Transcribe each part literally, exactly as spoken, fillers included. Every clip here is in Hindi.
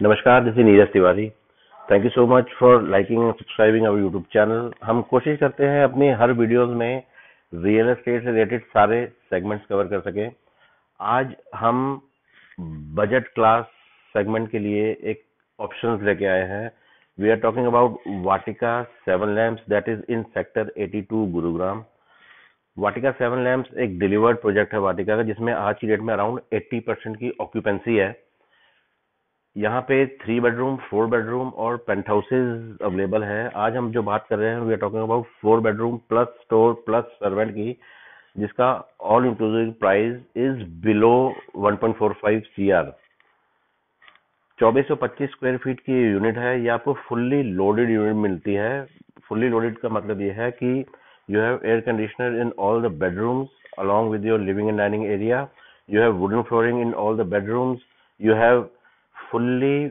नमस्कार, this is Neeraj Tiwari. Thank you so much for liking and subscribing our YouTube channel. हम कोशिश करते हैं अपनी हर वीडियोस में रियल एस्टेट से रिलेटेड सारे सेगमेंट्स कवर कर सकें। आज हम बजट क्लास सेगमेंट के लिए एक ऑप्शंस लेके आए हैं। We are talking about Vatika seven lamps that is in sector eighty two Gurugram. Vatika seven lamps एक डिलीवर्ड प्रोजेक्ट है वाटिका का, जिसमें आज की डेट में अराउंड एट्टी परसेंट की ऑक्यूपेंसी है। यहाँ पे थ्री बेडरूम, फोर बेडरूम और पेंट हाउसेज अवेलेबल है। आज हम जो बात कर रहे हैं we are talking about four bedroom plus store plus servant की, जिसका all inclusive price is below one point four five C R. चौबीस सौ पच्चीस स्क्वायर फीट की यूनिट है। ये आपको फुल्ली लोडेड यूनिट मिलती है। फुल्ली लोडेड का मतलब ये है कि you have air conditioner in all the bedrooms along with your living and dining area. You have wooden flooring in all the bedrooms. You have fully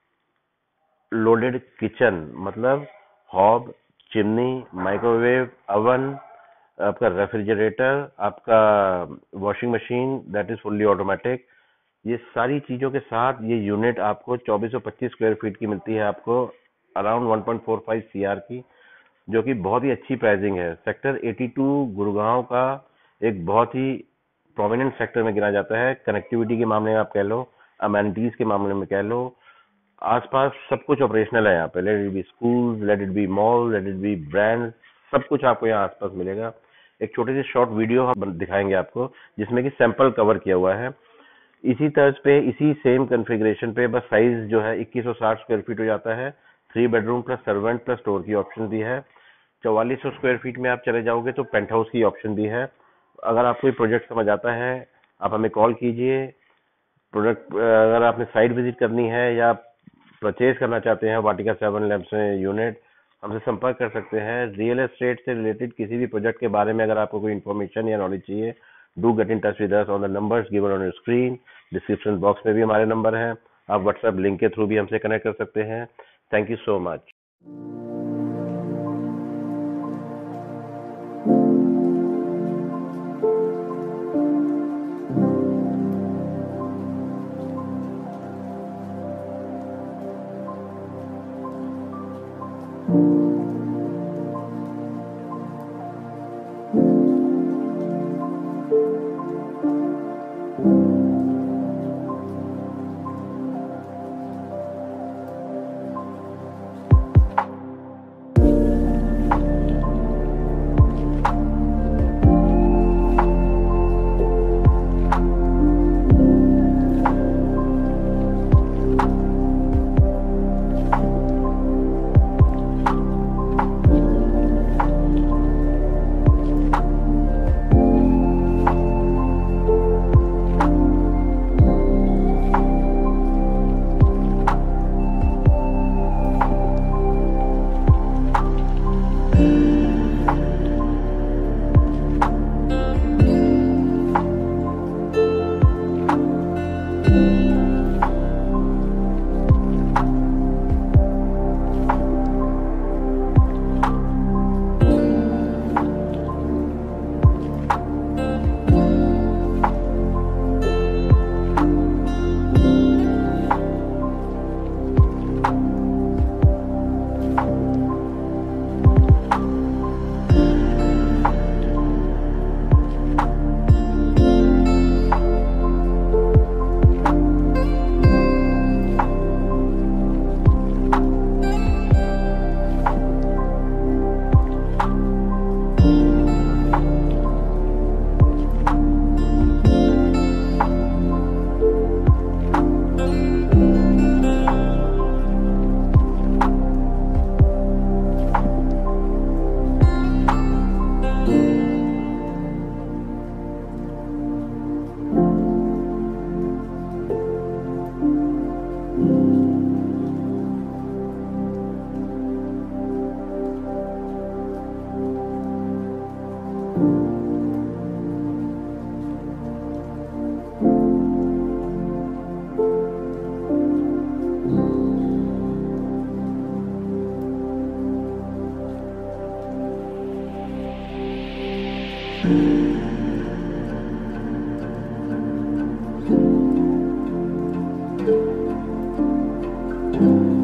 loaded kitchen, मतलब हॉब, चिमनी, माइक्रोवेव, अवन, आपका रेफ्रिजरेटर, आपका washing machine that is fully automatic. ये सारी चीजों के साथ ये यूनिट आपको चौबीस सौ पच्चीस स्क्वायर फीट की मिलती है, आपको around one point four five C R की, जो कि बहुत ही अच्छी प्राइसिंग है। सेक्टर एटी टू गुड़गांव का एक बहुत ही प्रोमिनेंट सेक्टर में गिना जाता है। कनेक्टिविटी के मामले में आप कह लो, अमेनिटीज के मामले में कह लो, आसपास सब कुछ ऑपरेशनल है यहाँ पे। Let it be school, let it be mall, let it be brand, सब कुछ आपको यहाँ आसपास मिलेगा। एक छोटी सी शॉर्ट वीडियो हम दिखाएंगे आपको, जिसमें कि सैंपल कवर किया हुआ है। इसी तर्ज पे, इसी सेम कॉन्फ़िगरेशन पे, बस साइज जो है इक्कीस सौ साठ स्क्वायर फीट हो जाता है। Three bedroom plus servant plus store की ऑप्शन भी है। चौवालीस सौ स्क्वायर फीट में आप चले जाओगे तो पेंट हाउस की ऑप्शन भी है। अगर आपको ये प्रोजेक्ट समझ आता है, आप हमें कॉल कीजिए। प्रोडक्ट अगर आपने साइट विजिट करनी है या परचेज करना चाहते हैं वाटिका सेवन लैम्प्स में यूनिट, हमसे संपर्क कर सकते हैं। रियल एस्टेट से रिलेटेड किसी भी प्रोजेक्ट के बारे में अगर आपको कोई इन्फॉर्मेशन या नॉलेज चाहिए, do get in touch with us on the numbers given on your screen. Description box में भी हमारे नंबर हैं। आप व्हाट्सएप लिंक के थ्रू भी हमसे कनेक्ट कर सकते हैं। Thank you so much. you.